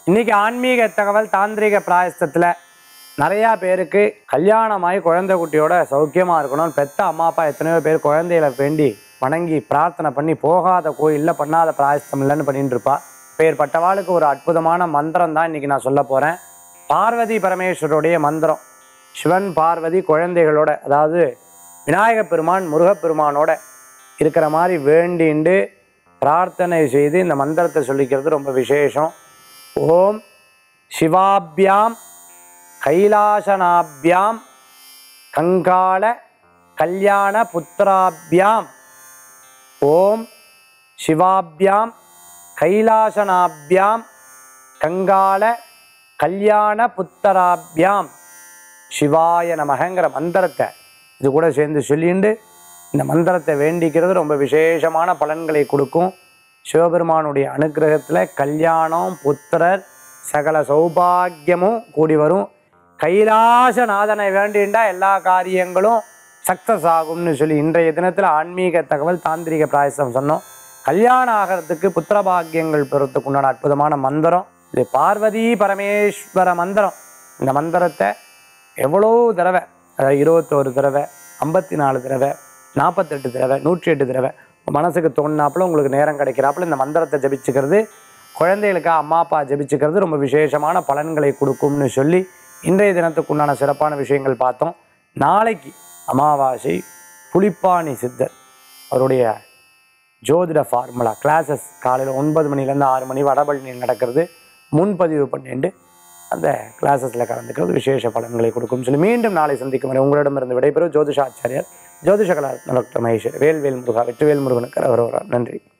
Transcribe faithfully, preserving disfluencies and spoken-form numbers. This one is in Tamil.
இன்றைக்கி ஆன்மீக தகவல் தாந்திரிக பிராயசத்தில் நிறையா பேருக்கு கல்யாணமாகி குழந்தை குட்டியோட சௌக்கியமாக இருக்கணும். பெத்த அம்மா அப்பா எத்தனையோ பேர் குழந்தைகளை வேண்டி வணங்கி பிரார்த்தனை பண்ணி போகாத கோயிலில் பண்ணாத பிராயசத்தம் இல்லைன்னு பண்ணிட்டு இருப்பா. பேர்பட்டவாளுக்கு ஒரு அற்புதமான மந்திரம் தான் இன்றைக்கி நான் சொல்ல போகிறேன். பார்வதி பரமேஸ்வருடைய மந்திரம். சிவன் பார்வதி குழந்தைகளோட, அதாவது விநாயகப் பெருமான் முருகப்பெருமானோட இருக்கிற மாதிரி வேண்டிண்டு பிரார்த்தனை செய்து இந்த மந்திரத்தை சொல்லிக்கிறது ரொம்ப விசேஷம். ஓம் சிவாபியாம் கைலாசனாபியாம் கங்காள கல்யாண புத்திராபியாம். ஓம் சிவாபியாம் கைலாசனாபியாம் கங்காள கல்யாண புத்தராபியாம் சிவாய நமகங்கிற மந்திரத்தை இது கூட சேர்ந்து சொல்லிண்டு இந்த மந்திரத்தை வேண்டிக்கிறது ரொம்ப விசேஷமான பலன்களை கொடுக்கும். சிவபெருமானுடைய அனுகிரகத்தில் கல்யாணம், புத்திரர், சகல சௌபாகியமும் கூடி வரும். கைலாசநாதனை வேண்டிண்டா எல்லா காரியங்களும் சக்ஸஸ் ஆகும்னு சொல்லி இன்றைய தினத்தில் ஆன்மீக தகவல் தாந்திரிக பிராயசம் சொன்னோம். கல்யாணம் ஆகிறதுக்கு புத்திரபாகியங்கள் பெறத்துக்கு உண்டான அற்புதமான மந்திரம் இது பார்வதி பரமேஸ்வர மந்திரம். இந்த மந்திரத்தை எவ்வளோ தடவை, அதாவது இருபத்தோரு தடவை, ஐம்பத்தி நாலு தடவை, நாற்பத்தெட்டு தடவை, நூற்றி எட்டு தடவை மனசுக்கு தோணினாப்புல உங்களுக்கு நேரம் கிடைக்கிறாப்புல இந்த மந்திரத்தை ஜபிச்சுக்கிறது, குழந்தைகளுக்காக அம்மா அப்பா ஜபிச்சுக்கிறது ரொம்ப விசேஷமான பலன்களை கொடுக்கும்னு சொல்லி இன்றைய தினத்துக்கு உண்டான சிறப்பான விஷயங்கள் பார்த்தோம். நாளைக்கு அமாவாசை. புலிப்பாணி சித்தர் அவருடைய ஜோதிட ஃபார்முலா கிளாஸஸ் காலையில் ஒன்பது மணிலேருந்து ஆறு மணி வடபழனியில் நடக்கிறது. முன்பதிவு பண்ணிட்டு அந்த கிளாஸஸில் கலந்துக்கிறது விசேஷ பலன்களை கொடுக்கும் சொல்லி மீண்டும் நாளை சந்திக்கும் வரை உங்களிடமிருந்து விடைபெறும் ஜோதிஷாச்சாரியார் ஜோதிஷ கலா டாக்டர் மகேஸ்வர். வேல்வேல் முருகா வெற்றிவேல் முருகனுக்கு அவர் நன்றி.